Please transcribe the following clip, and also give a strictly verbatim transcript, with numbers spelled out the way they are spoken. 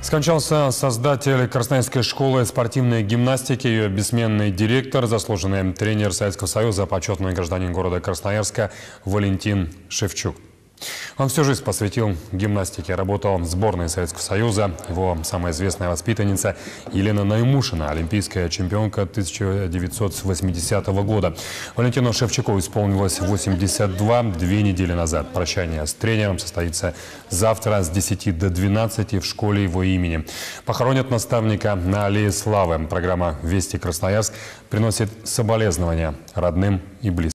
Скончался создатель Красноярской школы спортивной гимнастики, ее бессменный директор, заслуженный тренер Советского Союза, почетный гражданин города Красноярска Валентин Шевчук. Он всю жизнь посвятил гимнастике, работал в сборной Советского Союза. Его самая известная воспитанница Елена Наймушина, олимпийская чемпионка тысяча девятьсот восьмидесятого года. Валентину Шевчуку исполнилось восемьдесят два две недели назад. Прощание с тренером состоится завтра с десяти до двенадцати в школе его имени. Похоронят наставника на Аллее Славы. Программа «Вести Красноярск» приносит соболезнования родным и близким.